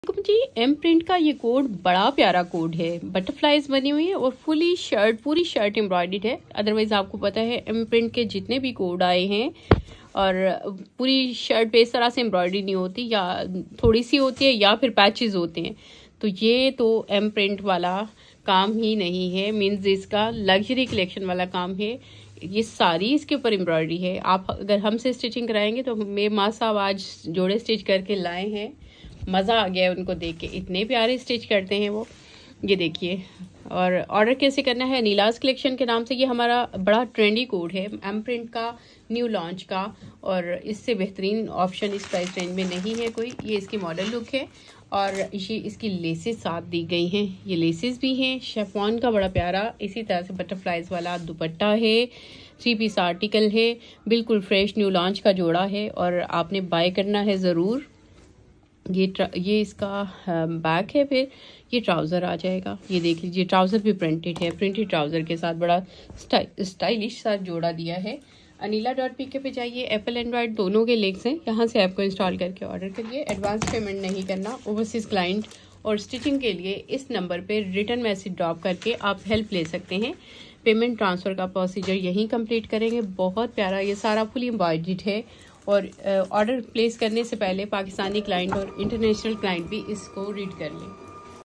G M print का ये code बड़ा प्यारा कोड है। बटरफ्लाईज बनी हुई है और पूरी शर्ट एम्ब्रॉयडर्ड है। अदरवाइज आपको पता है एम प्रिंट के जितने भी कोड आए हैं और पूरी शर्ट पे इस तरह से एम्ब्रॉयडरी नहीं होती, या थोड़ी सी होती है या फिर पैचेस होते हैं। तो ये तो एम प्रिंट वाला काम ही नहीं है, मीन्स इसका लग्जरी कलेक्शन वाला काम है। ये सारी इसके ऊपर एम्ब्रॉयडरी है। आप अगर हमसे स्टिचिंग कराएंगे तो मेरे माँ साहब आज जोड़े स्टिच करके लाए हैं, मज़ा आ गया है उनको देख के, इतने प्यारे स्टिच करते हैं वो। ये देखिए। और ऑर्डर कैसे करना है, नीलाज कलेक्शन के नाम से ये हमारा बड़ा ट्रेंडी कोड है एम प्रिंट का, न्यू लॉन्च का, और इससे बेहतरीन ऑप्शन इस प्राइस रेंज में नहीं है कोई। ये इसकी मॉडल लुक है और ये इसकी लेसेस साथ दी गई हैं, ये लेसेस भी हैं। शेफॉन का बड़ा प्यारा इसी तरह से बटरफ्लाईज वाला दुपट्टा है, 3 पीस आर्टिकल है, बिल्कुल फ्रेश न्यू लॉन्च का जोड़ा है और आपने बाय करना है ज़रूर। ये इसका बैक है, फिर ये ट्राउज़र आ जाएगा। ये देख लीजिए, ट्राउज़र भी प्रिंटेड है, प्रिंटेड ट्राउज़र के साथ बड़ा स्टाइलिश सा जोड़ा दिया है। anila.pk पे जाइए, एप्पल एंड्रॉयड दोनों के लिंक्स हैं, यहाँ से ऐप को इंस्टॉल करके ऑर्डर करिए। एडवांस पेमेंट नहीं करना। ओवरसीज़ क्लाइंट और स्टिचिंग के लिए इस नंबर पे रिटर्न मैसेज ड्रॉप करके आप हेल्प ले सकते हैं। पेमेंट ट्रांसफ़र का प्रोसीजर यहीं कंप्लीट करेंगे। बहुत प्यारा ये सारा फुली एम्ब्रॉयडर्ड है और ऑर्डर प्लेस करने से पहले पाकिस्तानी क्लाइंट और इंटरनेशनल क्लाइंट भी इसको रीड कर लें।